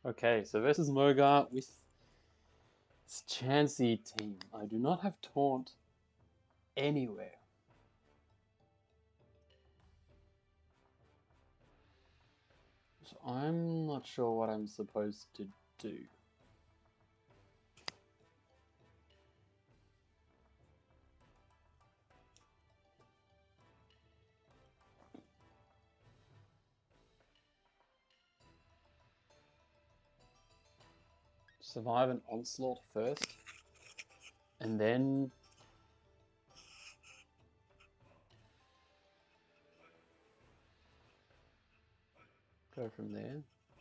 Okay, so versus Mogar with this Chansey team. I do not have Taunt anywhere. So I'm not sure what I'm supposed to do. Survive an onslaught first, and then go from there.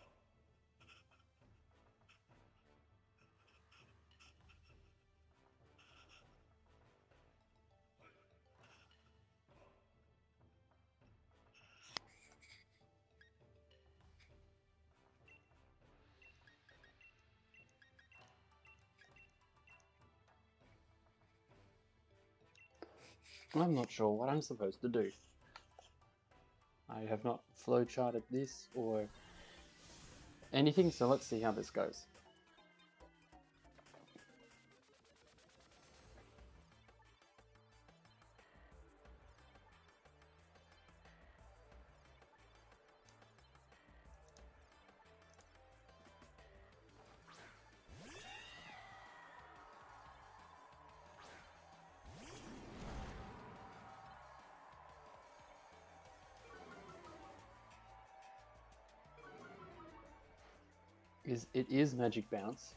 I'm not sure what I'm supposed to do. I have not flowcharted this or anything, so let's see how this goes. It is Magic Bounce.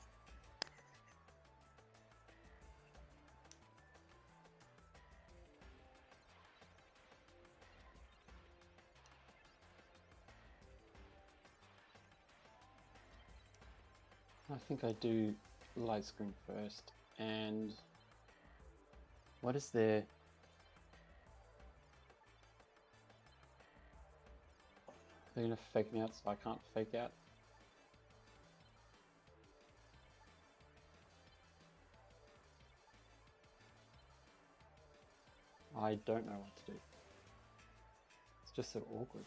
I think I do light screen first, and what is there? They're gonna fake me out, so I can't fake out. I don't know what to do. It's just so awkward.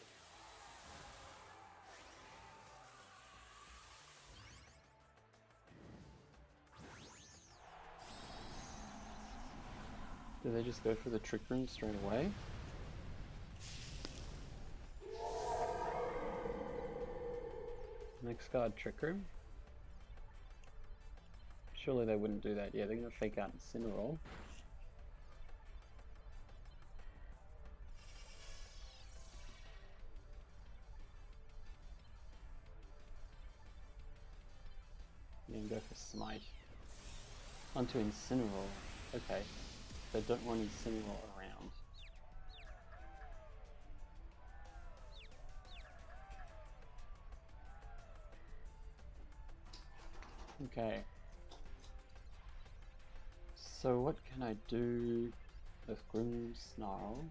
Do they just go for the Trick Room straight away? Next card, Trick Room. Surely they wouldn't do that. Yeah, they're gonna fake out Incineroar. And go for Smite. Onto Incineroar. Okay. They don't want Incineroar around. Okay. So what can I do with Grim Snarl?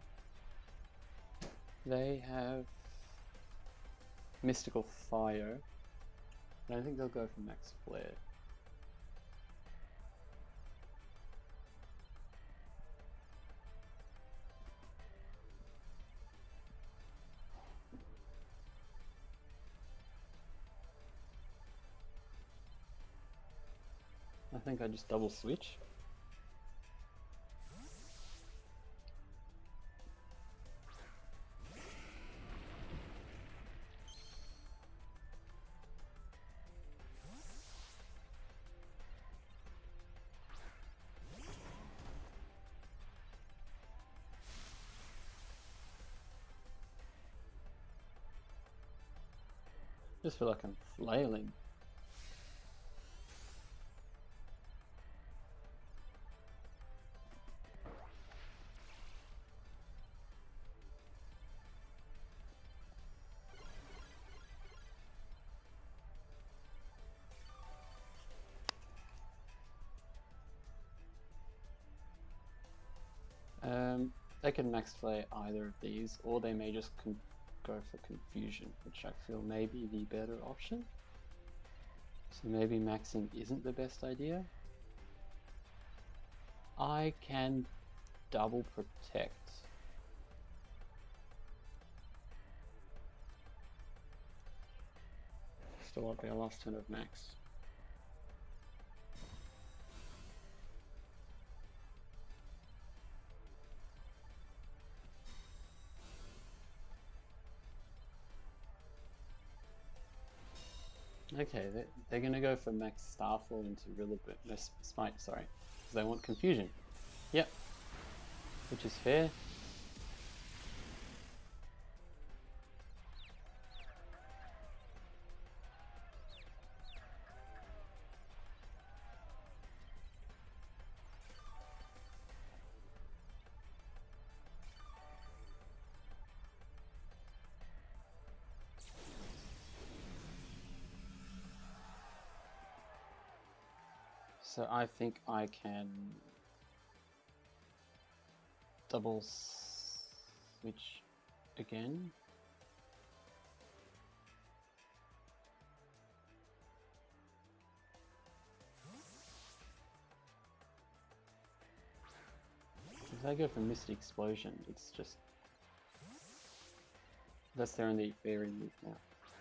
They have Mystical Fire. I don't think they'll go for Max Flare. I think I just double switch. Just feel like I'm flailing. They can max play either of these, or they may just go for Confusion, which I feel may be the better option. So maybe maxing isn't the best idea. I can double protect. to what, their last turn of max. Okay, they're gonna go for max Starfall into Smite, sorry, because they want confusion. Yep, which is fair. So I think I can double switch again. If I go for Misty Explosion, it's just... That's their only fairy move now.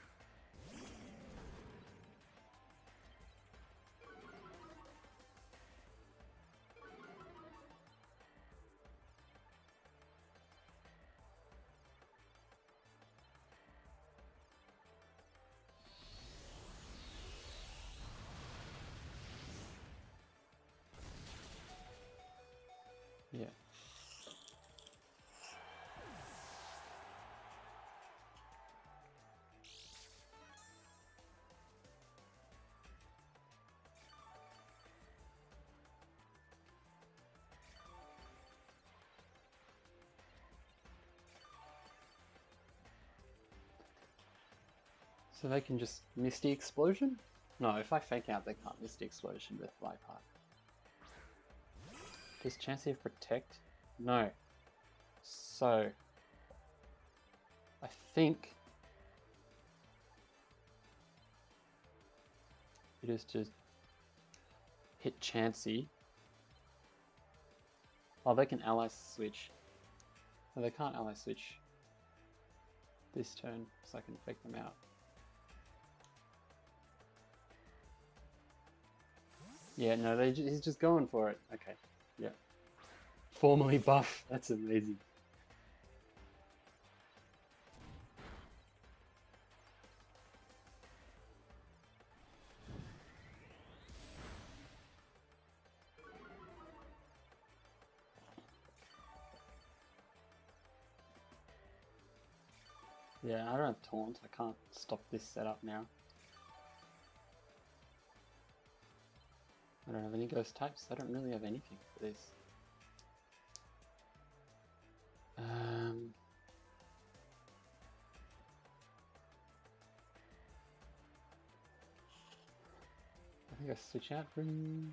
Yeah. So they can just Misty Explosion? No, if I fake out, they can't Misty Explosion with Viper. Does Chansey have Protect? No. So, I think it is to hit Chansey. Oh, they can ally switch. No, they can't ally switch this turn, so I can fake them out. Yeah, no, he's just going for it. Okay, yeah. Formally buff, that's amazing. Yeah, I don't have Taunt, I can't stop this setup now. I don't have any ghost types, I don't really have anything for this. I think I switch out from...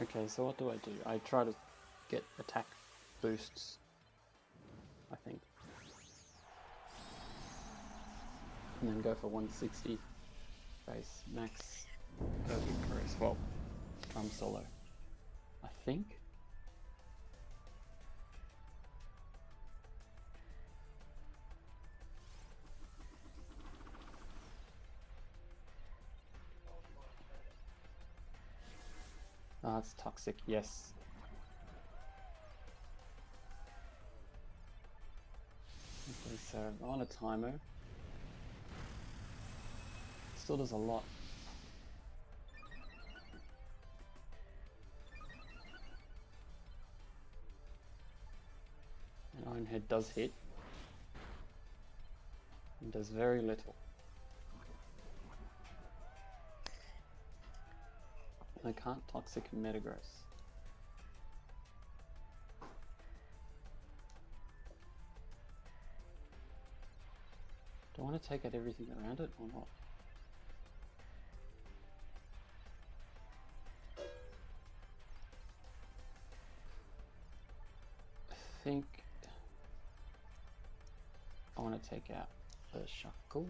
Okay, so what do? I try to get attack boosts, I think. And then go for 160 base max Icarus. Well, drum solo, I think. Ah, it's toxic, yes. Okay, so on a timer. Still does a lot. And Iron Head does hit. And does very little. I can't toxic Metagross. Do I want to take out everything around it or not? I think I want to take out the Shackle.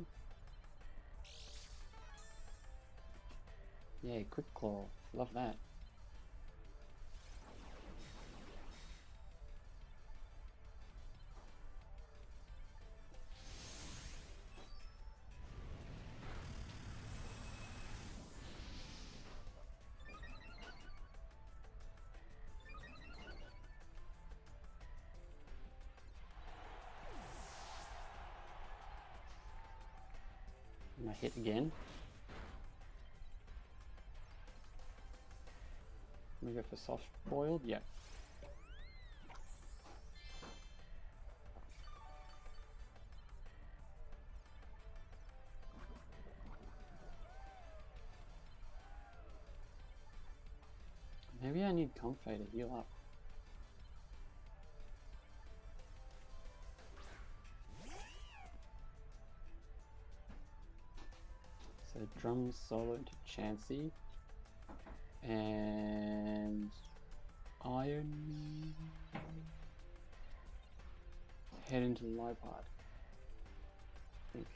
Yay, Quick Claw. Love that. And I hit again. Let me go for soft boiled. Yeah. Maybe I need Comfey to heal up. So drum solo into Chansey. And Iron Head into Lipard, I think.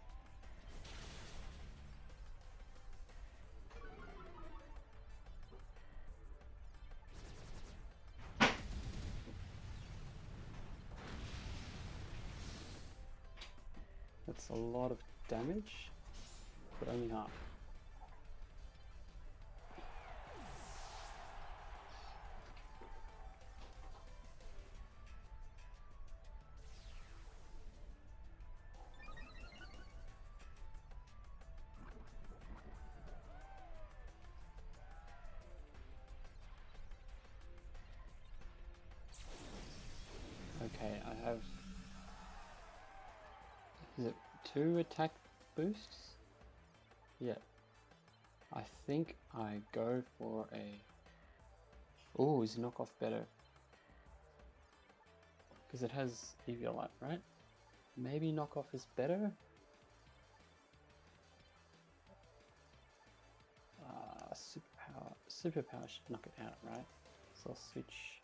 That's a lot of damage, but only half. Okay, I have, is it 2 attack boosts? Yeah. I think I go for a, oh, is knockoff better? Because it has Eviolite, right? Maybe knockoff is better? Superpower should knock it out, right? So I'll switch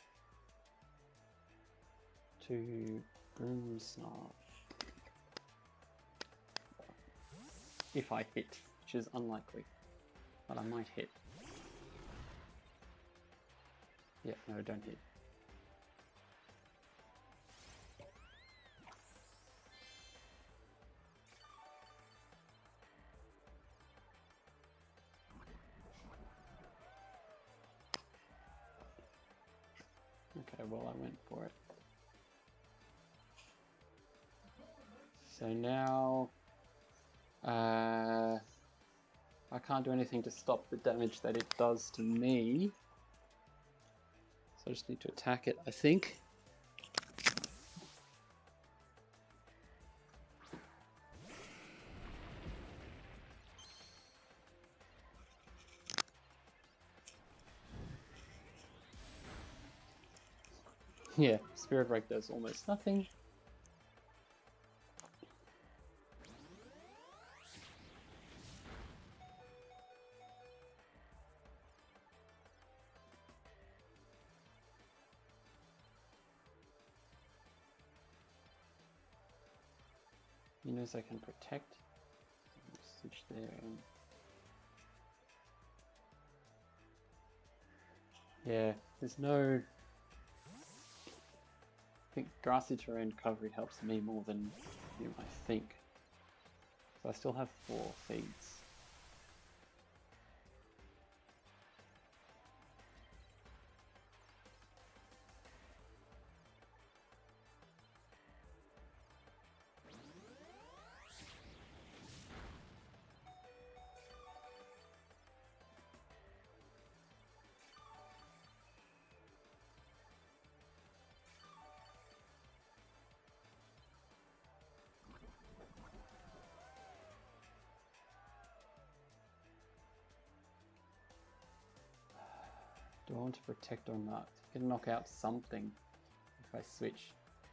to Grimmsnarf. If I hit, which is unlikely, but I might hit. Yeah, no, don't hit. Okay, well, I went for it. So now, I can't do anything to stop the damage that it does to me. So I just need to attack it, I think. Yeah, Spirit Break does almost nothing. He knows I can protect. Switch there. Yeah, there's no... I think grassy terrain coverage helps me more than him, I think. So I still have 4 feeds. Do I want to protect or not? I can knock out something if I switch.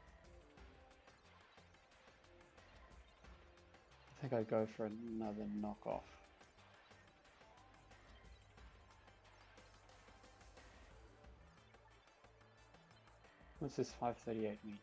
I think I'd go for another knockoff. What's this 538 mean?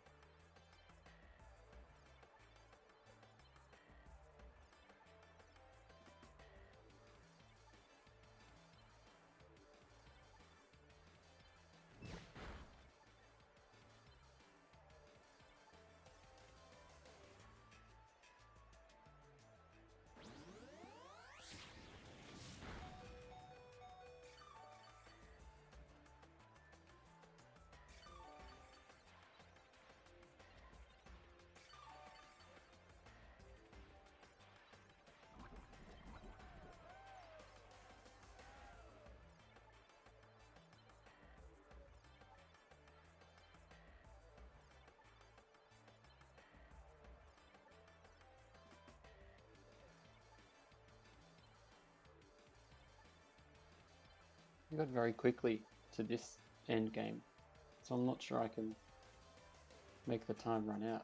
I got very quickly to this end game, so I'm not sure I can make the time run out.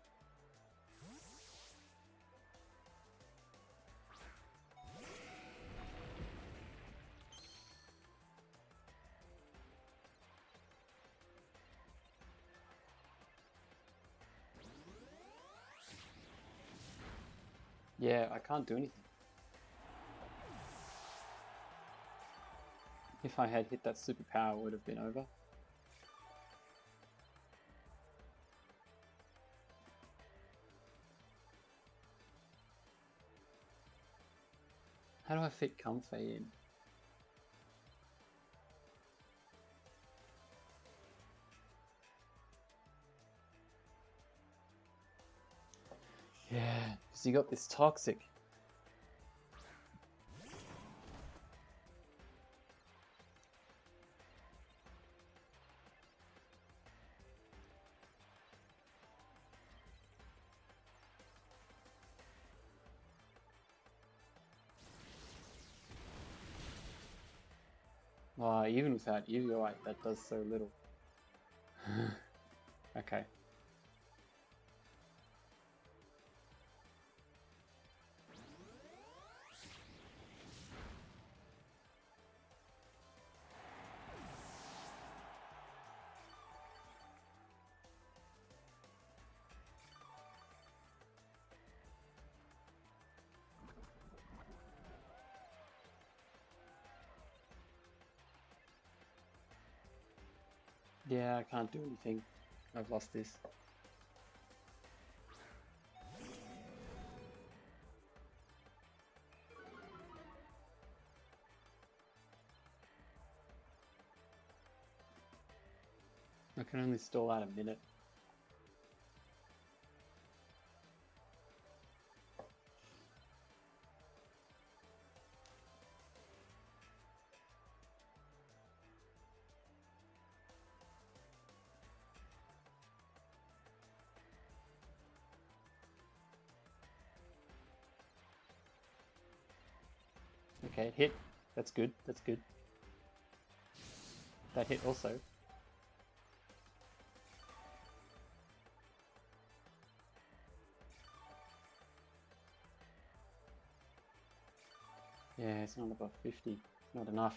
Yeah, I can't do anything. If I had hit that superpower, it would have been over. How do I fit Comfey in? Yeah, because you got this toxic. Oh, even without you, you're right, that does so little. Okay. Yeah, I can't do anything. I've lost this. I can only stall out a minute. Okay, it hit. That's good, that's good. That hit also. Yeah, it's not above 50. It's not enough.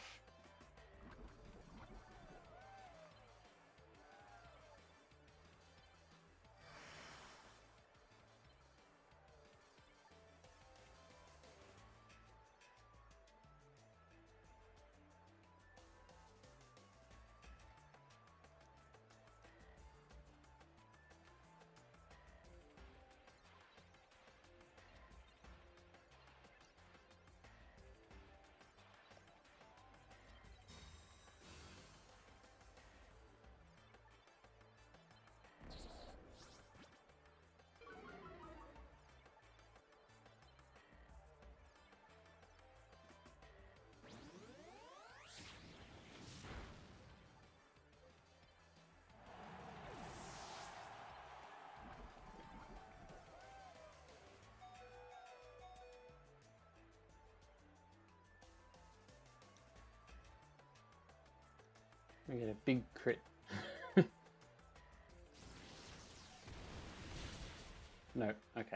We get a big crit. No, okay.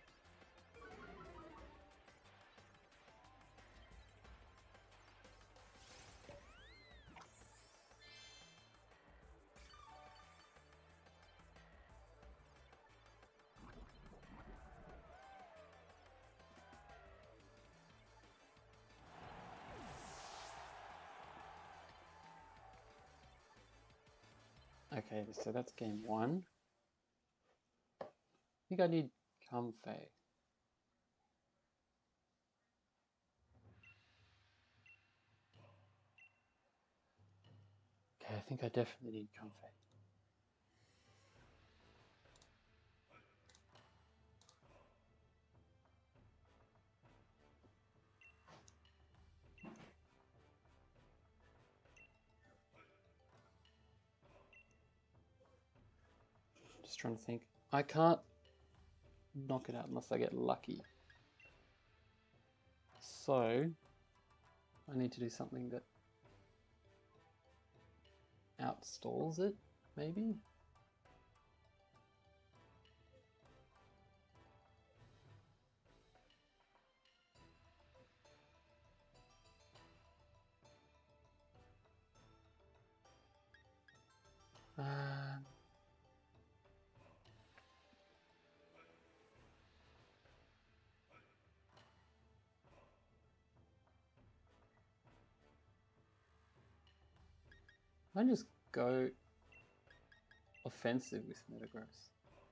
Okay, so that's game one. I think I need Comfey. Okay, I think I definitely need Comfey. Just trying to think. I can't knock it out unless I get lucky. So, I need to do something that outstalls it, maybe? I just go offensive with Metagross.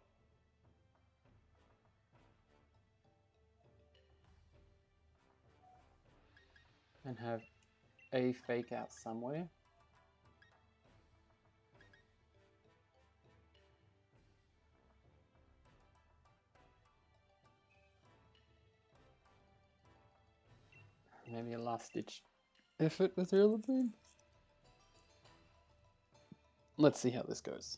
And have a fake out somewhere. Maybe a last ditch effort with Rillaboom. Let's see how this goes.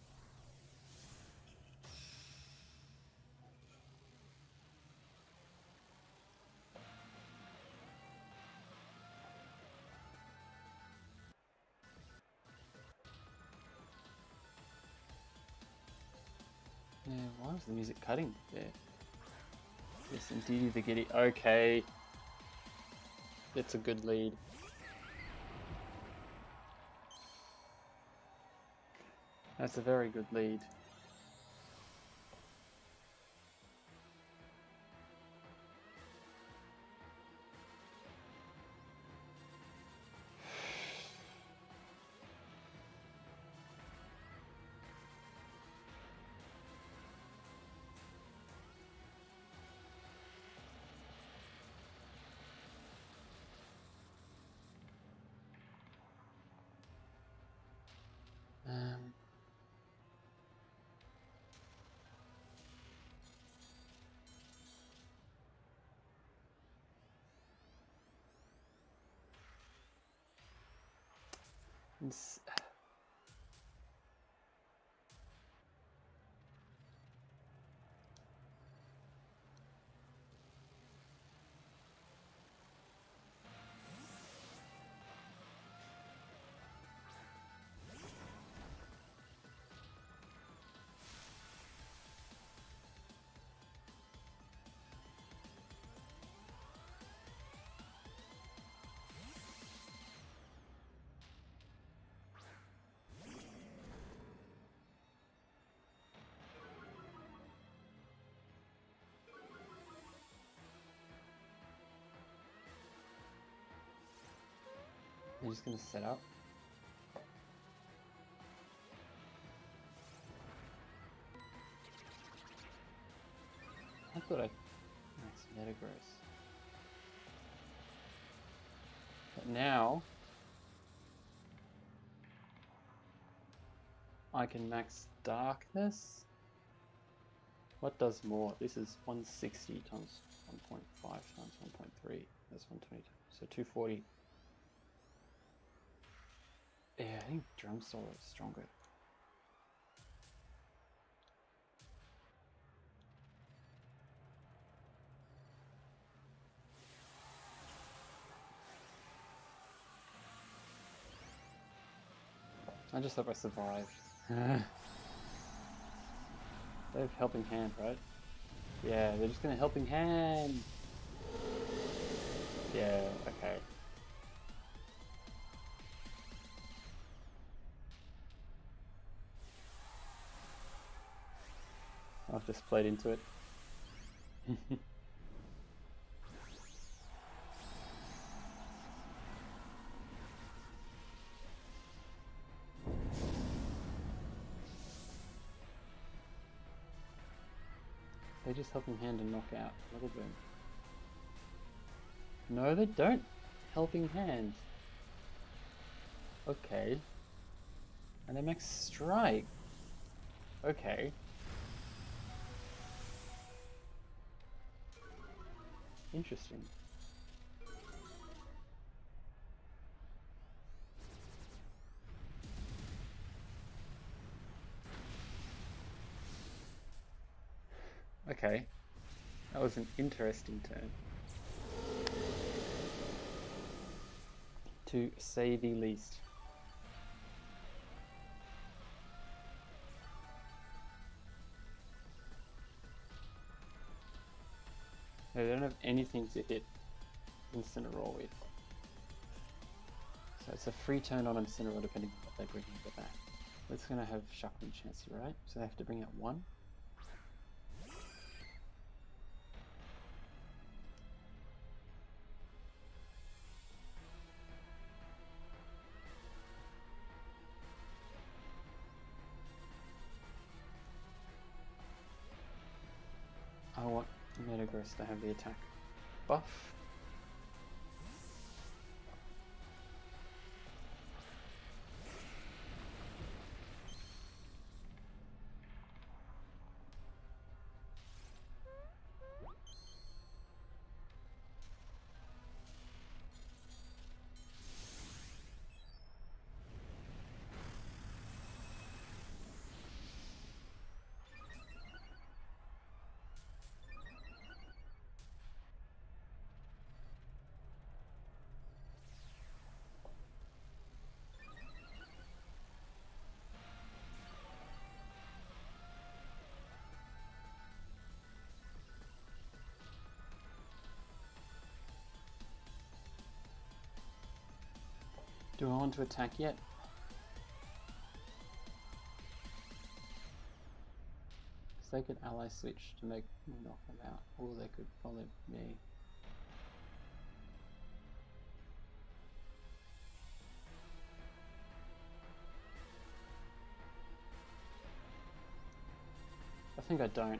Yeah, why was the music cutting there? Yes, indeed, the giddy. Okay. It's a good lead. That's a very good lead. It's, I'm just gonna set up. I thought I max Metagross. But now I can max Darkness. What does more? This is 160 times 1.5 times 1.3. That's 120. So 240. Yeah, I think Drum Soul is stronger. I just hope I survive. They have helping hand, right? Yeah, they're just gonna helping hand. Yeah, okay. I've just played into it. They just helping hand and knock out a little bit. No, they don't. Helping hand. Okay. And they max strike. Okay. Interesting. Okay. That was an interesting turn. To say the least. They don't have anything to hit Incineroar with. So it's a free turn on Incineroar depending on what they bring in the back. It's going to have Shuckle and Chansey, right? So they have to bring out one. I want Metagross to have the attack buff. Do I want to attack yet? Because they could ally switch to make me knock them out, or they could follow me. I think I don't.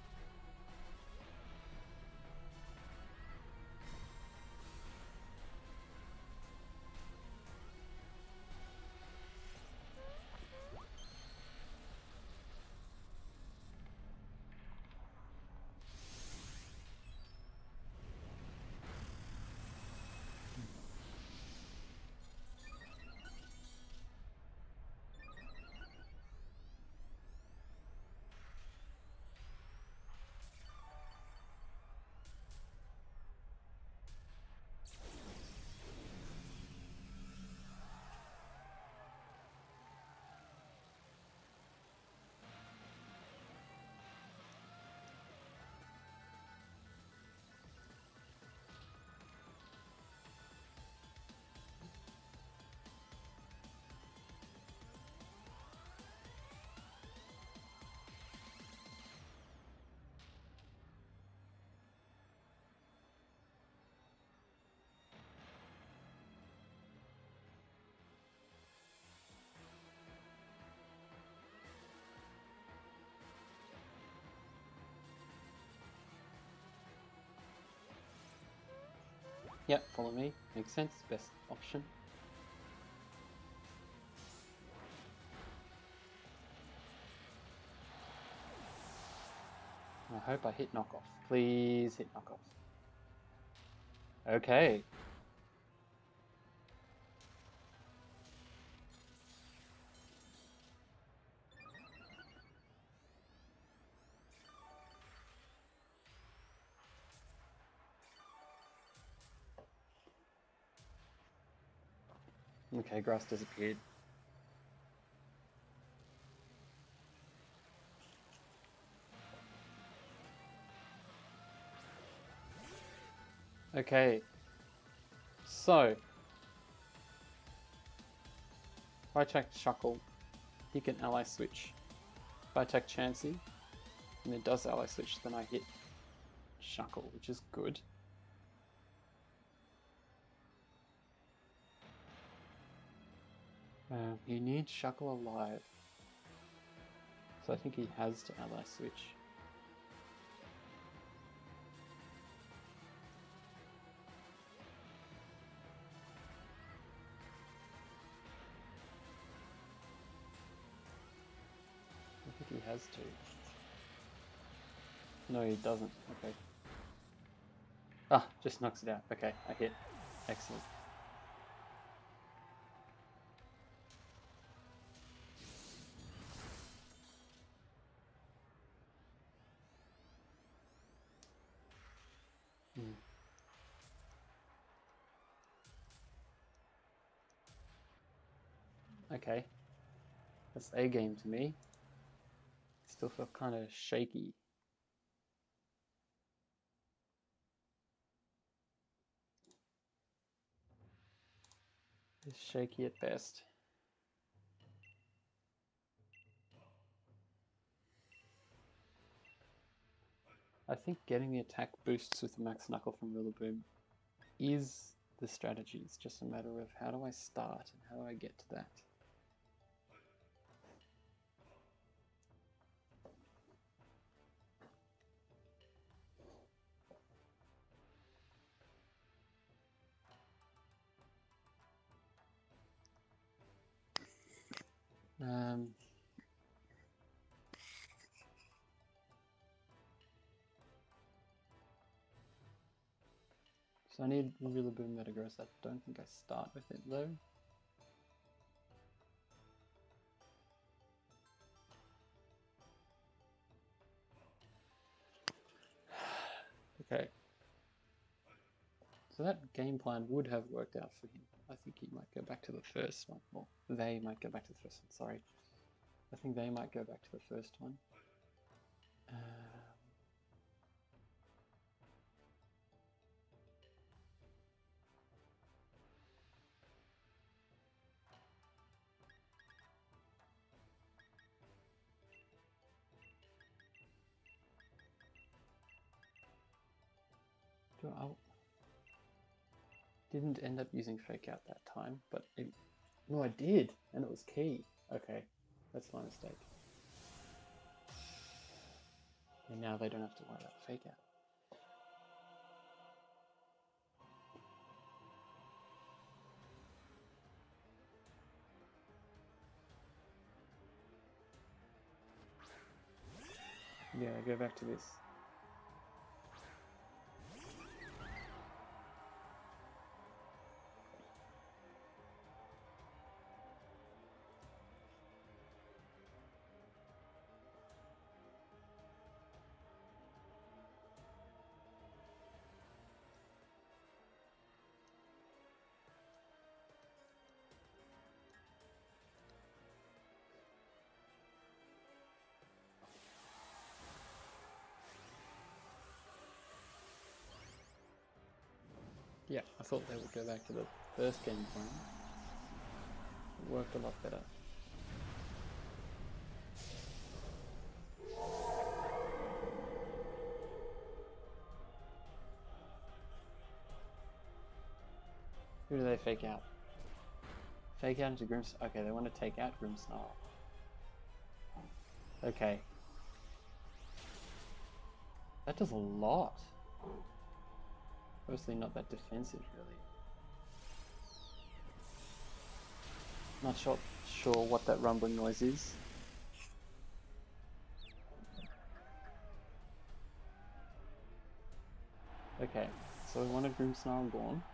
Yep, follow me. Makes sense. Best option. I hope I hit knockoff. Please hit knockoff. Okay. Okay, grass disappeared. Okay, so if I attack Shuckle, he can ally switch. If I attack Chansey, and it does ally switch, then I hit Shuckle, which is good. He needs Shuckle alive, so I think he has to ally switch. I think he has to. No, he doesn't. Okay. Ah, just knocks it out. Okay, I hit. Excellent. Okay. That's a game to me. Still feel kind of shaky. It's shaky at best. I think getting the attack boosts with the Max Knuckle from Rillaboom is the strategy. It's just a matter of how do I start and how do I get to that. So I need Rillaboom Metagross. I don't think I start with it though. Okay. So that game plan would have worked out for him. I think he might go back to the first one. Or they might go back to the first one, sorry. I think they might go back to the first one. I didn't end up using Fake Out that time, but no, I did, and it was key. Okay, that's my mistake. And now they don't have to worry about Fake Out. Yeah, go back to this. Yeah, I thought they would go back to the first game plan. It worked a lot better. Who do they fake out? Fake out into Grimmsnarl. Okay, they want to take out Grimmsnarl. Okay. That does a lot. Obviously not that defensive, really. Not sure what that rumbling noise is. Okay, so we want a Grimmsnarl gone.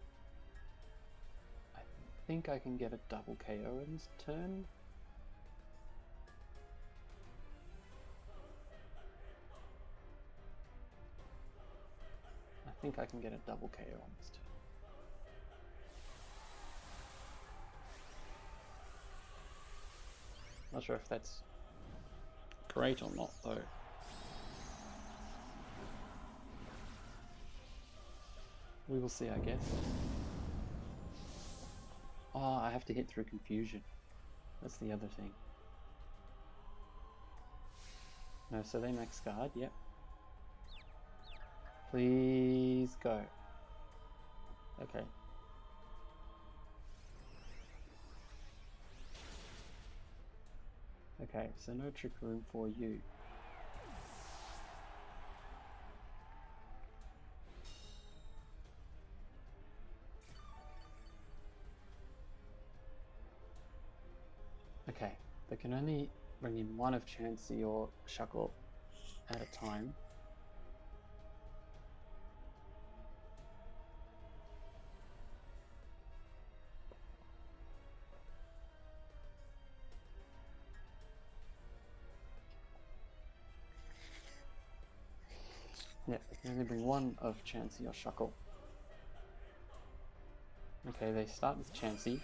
I think I can get a double KO in this turn. think I can get a double KO on this turn. Not sure if that's great or not though. We will see, I guess. Oh, I have to hit through confusion. That's the other thing. No, so they max guard, yep. Please go. Okay. Okay, so no trick room for you. Okay, they can only bring in one of Chansey or Shuckle at a time. Yeah, they can only bring one of Chansey or Shuckle. Okay, they start with Chansey.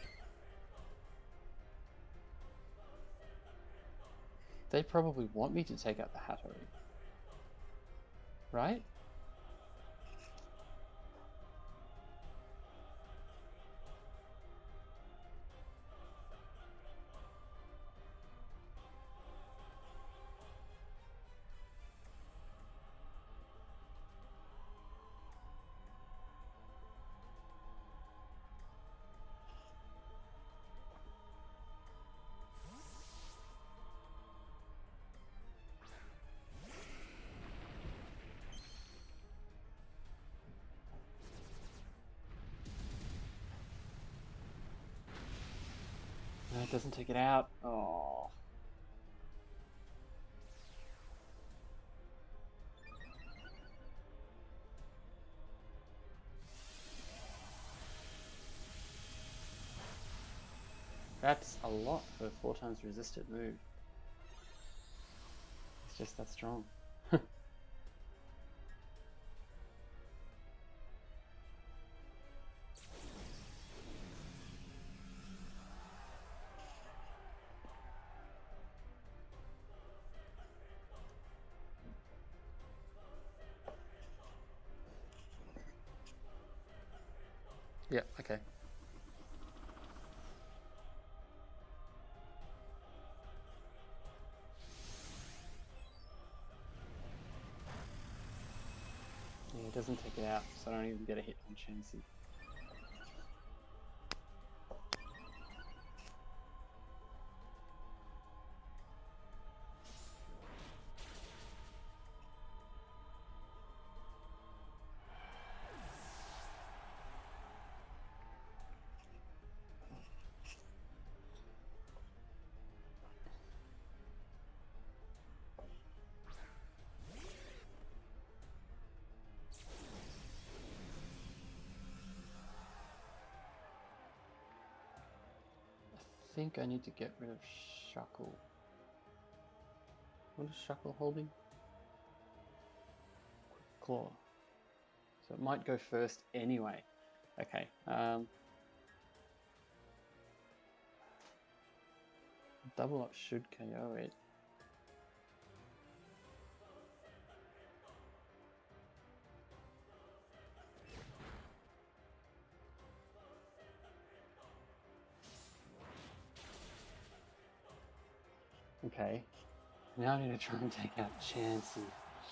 They probably want me to take out the Hattery. Right? No, it doesn't take it out. Oh. That's a lot for a 4 times resisted move. It's just that strong. Yeah, okay. Yeah, it doesn't take it out, so I don't even get a hit on Chansey. I think I need to get rid of Shuckle. What is Shuckle holding? Quick Claw. So it might go first anyway. Okay. Double up should KO it. Okay. Now I need to try and take out Chansey.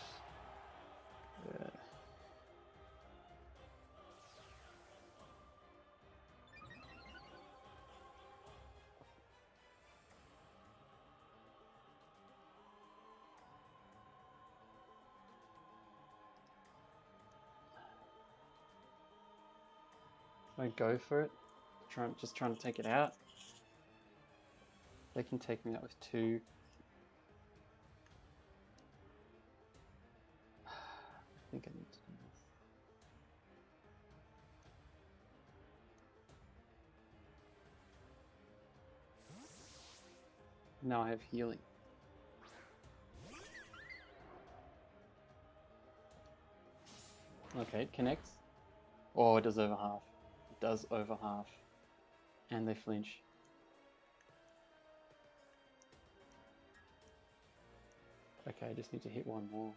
I go for it. Just trying to take it out. They can take me out with 2. I think I need to do this. Now I have healing. Okay, it connects. Oh, it does over half. It does over half. And they flinch. Okay, I just need to hit one more.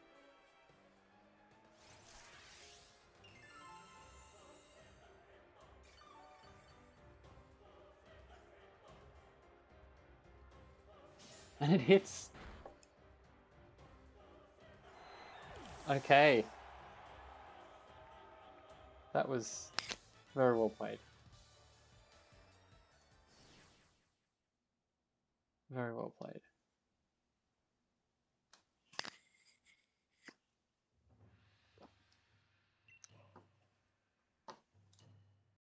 And it hits. Okay. That was very well played. Very well played.